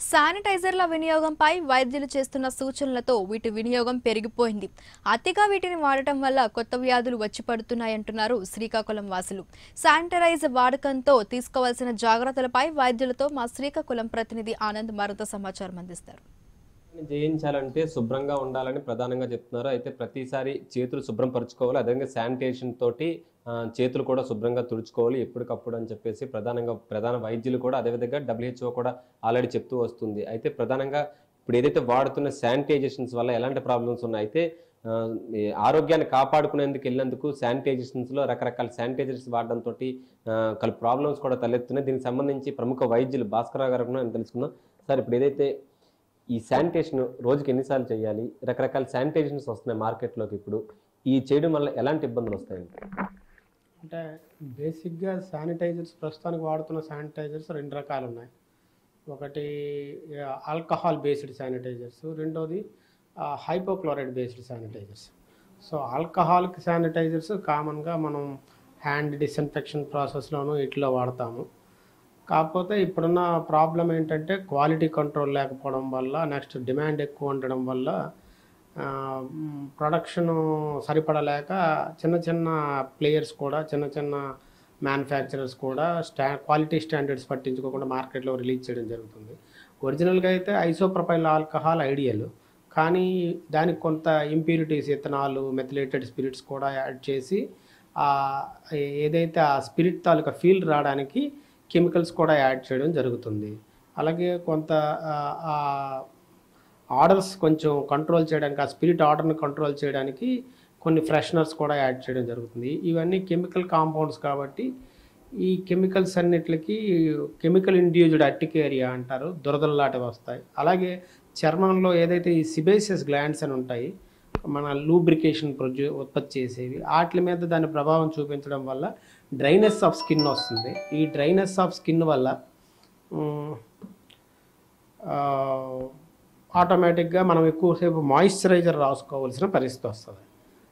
శానిటైజర్ల వినియోగంపై వైద్యులు చేస్తున్న సూచనలతో వీటి వినియోగం పెరిగిపోయింది. అతిగా వీటిని వాడటం వల్ల కొత్త వ్యాధులు వచ్చి పడుతున్నాయంటున్నారు శ్రీకాకుళం వాసులు. శానిటైజర్ వాడకంతో తీసుకోవాల్సిన జాగ్రత్తలపై వైద్యులతో మా శ్రీకాకుళం ప్రతినిధి ఆనంద్ మరింత సమాచారం అందిస్తారు. జయించాలంటే శుభ్రంగా ఉండాలని ప్రధానంగా చెప్తున్నారు. అయితే ప్రతిసారి చేతులు శుభ్రం పరుచుకోవాలి. అదేవిధంగా శానిటేషన్ తోటి చేతులు కూడా శుభ్రంగా తుడుచుకోవాలి ఎప్పటికప్పుడు అని చెప్పేసి ప్రధాన వైద్యులు కూడా అదేవిధంగా WHO కూడా ఆల్రెడీ చెప్తూ వస్తుంది. అయితే ప్రధానంగా ఇప్పుడు ఏదైతే వాడుతున్న శానిటైజేషన్స్ వల్ల ఎలాంటి ప్రాబ్లమ్స్ ఉన్నాయి అయితే ఆరోగ్యాన్ని కాపాడుకునేందుకు వెళ్ళినందుకు శానిటైజేషన్స్లో రకరకాల శానిటైజర్స్ వాడడంతో ప్రాబ్లమ్స్ కూడా తలెత్తున్నాయి. దీనికి సంబంధించి ప్రముఖ వైద్యులు భాస్కరరావు గారు కూడా తెలుసుకుందాం. సార్, ఇప్పుడు ఏదైతే ఈ శానిటేషన్ రోజుకి ఎన్నిసార్లు చేయాలి, రకరకాల శానిటైజేషన్స్ వస్తున్నాయి మార్కెట్లోకి, ఇప్పుడు ఈ చేయడం వల్ల ఎలాంటి ఇబ్బందులు వస్తాయండి? అంటే బేసిక్గా శానిటైజర్స్ ప్రస్తుతానికి వాడుతున్న శానిటైజర్స్ రెండు రకాలు ఉన్నాయి. ఒకటి ఆల్కహాల్ బేస్డ్ శానిటైజర్స్, రెండోది హైపోక్లోరైడ్ బేస్డ్ శానిటైజర్స్. సో ఆల్కహాల్కి శానిటైజర్స్ కామన్గా మనం హ్యాండ్ డిస్ఇన్ఫెక్షన్ ప్రాసెస్లోనూ ఇట్లా వాడతాము. కాకపోతే ఇప్పుడున్న ప్రాబ్లం ఏంటంటే క్వాలిటీ కంట్రోల్ లేకపోవడం వల్ల, నెక్స్ట్ డిమాండ్ ఎక్కువ ఉండడం వల్ల ప్రొడక్షన్ సరిపడలేక చిన్న చిన్న ప్లేయర్స్ కూడా, చిన్న చిన్న మ్యానుఫ్యాక్చరర్స్ కూడా క్వాలిటీ స్టాండర్డ్స్ పట్టించుకోకుండా మార్కెట్లో రిలీజ్ చేయడం జరుగుతుంది. ఒరిజినల్గా అయితే ఐసోప్రొపైల్ ఆల్కహాల్ ఐడియల్, కానీ దానికి కొంత ఇంప్యూరిటీస్, ఇథనాల్, మెథిలేటెడ్ స్పిరిట్స్ కూడా యాడ్ చేసి ఏదైతే ఆ స్పిరిట్ తాలూకా ఫీల్ రావడానికి కెమికల్స్ కూడా యాడ్ చేయడం జరుగుతుంది. అలాగే కొంత ఆర్డర్స్ కొంచెం కంట్రోల్ చేయడానికి, ఆ స్పిరిట్ ఆర్డర్ని కంట్రోల్ చేయడానికి కొన్ని ఫ్రెషనర్స్ కూడా యాడ్ చేయడం జరుగుతుంది. ఇవన్నీ కెమికల్ కాంపౌండ్స్ కాబట్టి ఈ కెమికల్స్ అన్నిటికి కెమికల్ ఇండ్యూస్డ్ అర్టికేరియా అంటారు, దురదల్లాంటివి వస్తాయి. అలాగే చర్మంలో ఏదైతే ఈ సిబేసియస్ గ్లాండ్స్ అని ఉంటాయి, మన లూబ్రికేషన్ ఉత్పత్తి చేసేవి, వాటి మీద దాని ప్రభావం చూపించడం వల్ల డ్రైనెస్ ఆఫ్ స్కిన్ వస్తుంది. ఈ డ్రైనెస్ ఆఫ్ స్కిన్ వల్ల ఆటోమేటిక్గా మనం ఎక్కువసేపు మాయిశ్చరైజర్ రాసుకోవాల్సిన పరిస్థితి వస్తుంది.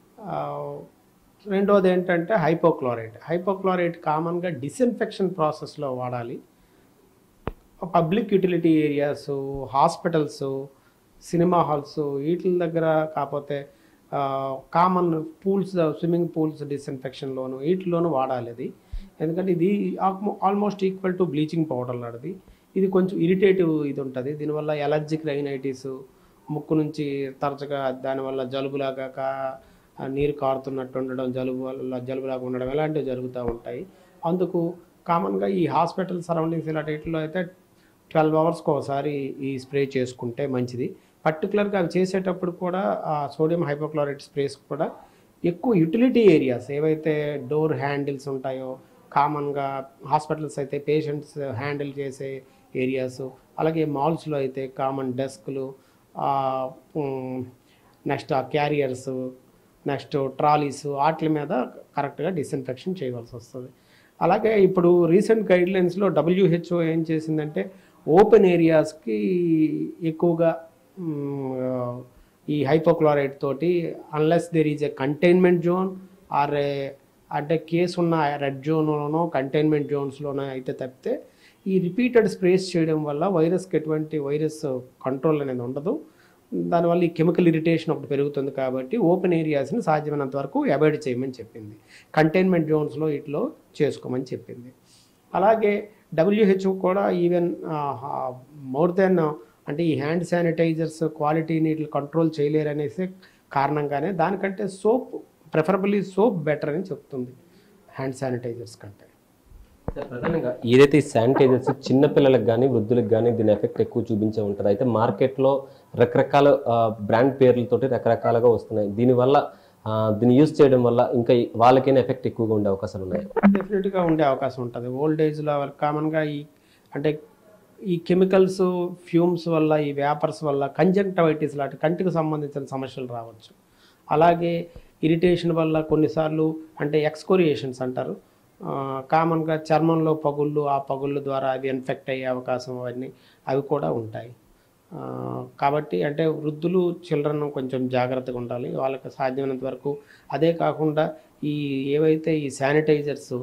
రెండోది ఏంటంటే హైపోక్లోరైట్ కామన్గా డిస్ఇన్ఫెక్షన్ ప్రాసెస్లో వాడాలి. Public utility areas, hospitals, cinema halls వీటి దగ్గర, కాకపోతే కామన్ పూల్స్, స్విమ్మింగ్ పూల్స్ డిస్ఇన్ఫెక్షన్లోను వీటిలోనూ వాడాలి అది. ఎందుకంటే ఇది almost equal to bleaching powder లాంటిది. ఇది కొంచెం ఇరిటేటివ్ ఇది ఉంటుంది. దీనివల్ల ఎలర్జిక్ రైనైటిస్, ముక్కు నుంచి తరచుగా దానివల్ల జలుబులాగా నీరు కారుతున్నట్టు ఉండడం, జలుబులాగా ఉండడం ఇలాంటివి జరుగుతూ ఉంటాయి. అందుకు కామన్గా ఈ హాస్పిటల్ సరౌండింగ్స్ ఇలాంటి వీటిలో అయితే 12 అవర్స్కి ఒకసారి ఈ స్ప్రే చేసుకుంటే మంచిది. పర్టికులర్గా అవి చేసేటప్పుడు కూడా సోడియం హైపోక్లోరైడ్ స్ప్రేస్ కూడా ఎక్కువ యూటిలిటీ ఏరియాస్ ఏవైతే డోర్ హ్యాండిల్స్ ఉంటాయో, కామన్గా హాస్పిటల్స్ అయితే పేషెంట్స్ హ్యాండిల్ చేసే ఏరియాస్, అలాగే మాల్స్లో అయితే కామన్ డెస్క్లు, నెక్స్ట్ క్యారియర్స్, నెక్స్ట్ ట్రాలీస్, వాటి మీద కరెక్ట్గా డిస్ఇన్ఫెక్షన్ చేయవలసి వస్తుంది. అలాగే ఇప్పుడు రీసెంట్ గైడ్లైన్స్లో WHO ఏం చేసిందంటే ఓపెన్ ఏరియాస్కి ఎక్కువగా ఈ హైపోక్లోరైడ్ తోటి, unless there is a containment zone or అంటే కేసు ఉన్న రెడ్ జోన్లోనో కంటైన్మెంట్ జోన్స్లోనో అయితే తప్పితే ఈ రిపీటెడ్ స్ప్రేస్ చేయడం వల్ల వైరస్కి ఎటువంటి వైరస్ కంట్రోల్ అనేది ఉండదు. దానివల్ల ఈ కెమికల్ ఇరిటేషన్ ఒకటి పెరుగుతుంది. కాబట్టి ఓపెన్ ఏరియాస్ని సాధ్యమైనంత వరకు అవాయిడ్ చేయమని చెప్పింది. కంటైన్మెంట్ జోన్స్లో ఇట్లో చేసుకోమని చెప్పింది. అలాగే WHO కూడా ఈవెన్ మోర్ దెన్ అంటే ఈ హ్యాండ్ శానిటైజర్స్ క్వాలిటీని ఇట్లా కంట్రోల్ చేయలేరనేసి కారణంగానే దానికంటే సోప్, ప్రిఫరబుల్లీ సోప్ బెటర్ అని చెప్తుంది హ్యాండ్ శానిటైజర్స్ కంటే. ప్రధానంగా ఏదైతే ఈ శానిటైజర్స్ చిన్నపిల్లలకు కానీ వృద్ధులకు కానీ దీని ఎఫెక్ట్ ఎక్కువ చూపించే ఉంటుంది. అయితే మార్కెట్లో రకరకాల బ్రాండ్ పేర్లతోటి రకరకాలుగా వస్తున్నాయి. దీనివల్ల దీన్ని యూజ్ చేయడం వల్ల ఇంకా వాళ్ళకైనా ఎఫెక్ట్ ఎక్కువగా ఉండే అవకాశాలు ఉన్నాయి? డెఫినెట్గా ఉండే అవకాశం ఉంటుంది. ఓల్డ్ ఏజ్లో కామన్గా అంటే ఈ కెమికల్స్, ఫ్యూమ్స్ వల్ల, ఈ వేపర్స్ వల్ల కంజంక్టివైటిస్ లాంటి కంటికి సంబంధించిన సమస్యలు రావచ్చు. అలాగే ఇరిటేషన్ వల్ల కొన్నిసార్లు అంటే ఎక్స్కోరియేషన్స్ అంటారు, కామన్గా చర్మంలో పగుళ్ళు, ఆ పగుళ్ళ ద్వారా అవి ఇన్ఫెక్ట్ అయ్యే అవకాశం అవి కూడా ఉంటాయి. కాబట్టి అంటే వృద్ధులు, చిల్డ్రన్ కొంచెం జాగ్రత్తగా ఉండాలి. వాళ్ళకి సాధ్యమైనంత వరకు. అదే కాకుండా ఏవైతే ఈ శానిటైజర్స్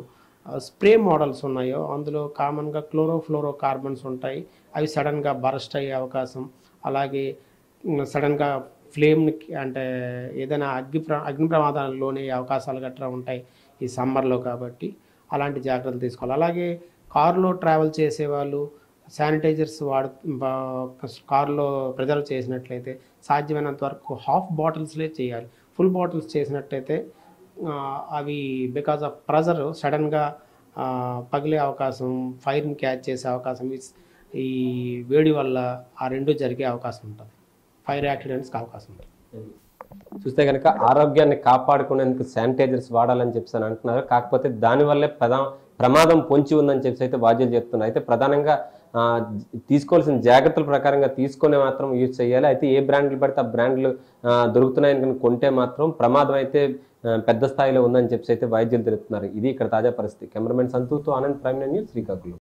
స్ప్రే మోడల్స్ ఉన్నాయో అందులో కామన్గా క్లోరోఫ్లోరో కార్బన్స్ ఉంటాయి. అవి సడన్గా బరస్ట్ అయ్యే అవకాశం, అలాగే సడన్గా ఫ్లేమ్ని అంటే ఏదైనా అగ్ని ప్రమాదాలు లోనే అవకాశాలు గట్రా ఉంటాయి ఈ సమ్మర్లో. కాబట్టి అలాంటి జాగ్రత్తలు తీసుకోవాలి. అలాగే కారులో ట్రావెల్ చేసేవాళ్ళు శానిటైజర్స్ కారులో ప్రిజర్వ్ చేసినట్లయితే సాధ్యమైనంత వరకు హాఫ్ బాటిల్స్లే చేయాలి. ఫుల్ బాటిల్స్ చేసినట్టయితే అవి బికాజ్ ఆఫ్ ప్రెజర్ సడన్గా పగిలే అవకాశం, ఫైర్ని క్యాచ్ చేసే అవకాశం, ఈ వేడి వల్ల ఆ రెండు జరిగే అవకాశం ఉంటుంది. ఫైర్ యాక్సిడెంట్స్కి అవకాశం ఉంటుంది. చూస్తే కనుక ఆరోగ్యాన్ని కాపాడుకునేందుకు శానిటైజర్స్ వాడాలని చెప్పి అంటున్నారు. కాకపోతే దానివల్లే ప్రమాదం పొంచి ఉందని చెప్పి అయితే బాధ్యులు చెప్తున్నారు. అయితే ప్రధానంగా తీసుకోవాల్సిన జాగ్రత్తల ప్రకారంగా తీసుకొని మాత్రం యూజ్ చేయాలి. అయితే ఏ బ్రాండ్లు పడితే ఆ బ్రాండ్లు దొరుకుతున్నాయని కానీ కొంటే మాత్రం ప్రమాదం అయితే పెద్ద స్థాయిలో ఉందని చెప్పి అయితే వైద్యులు తెలుపుతున్నారు. ఇది ఇక్కడ తాజా పరిస్థితి. కెమెరామెన్ సంతూర్తో ఆనంద్, ప్రైమ్ న్యూస్, శ్రీకాకుళం.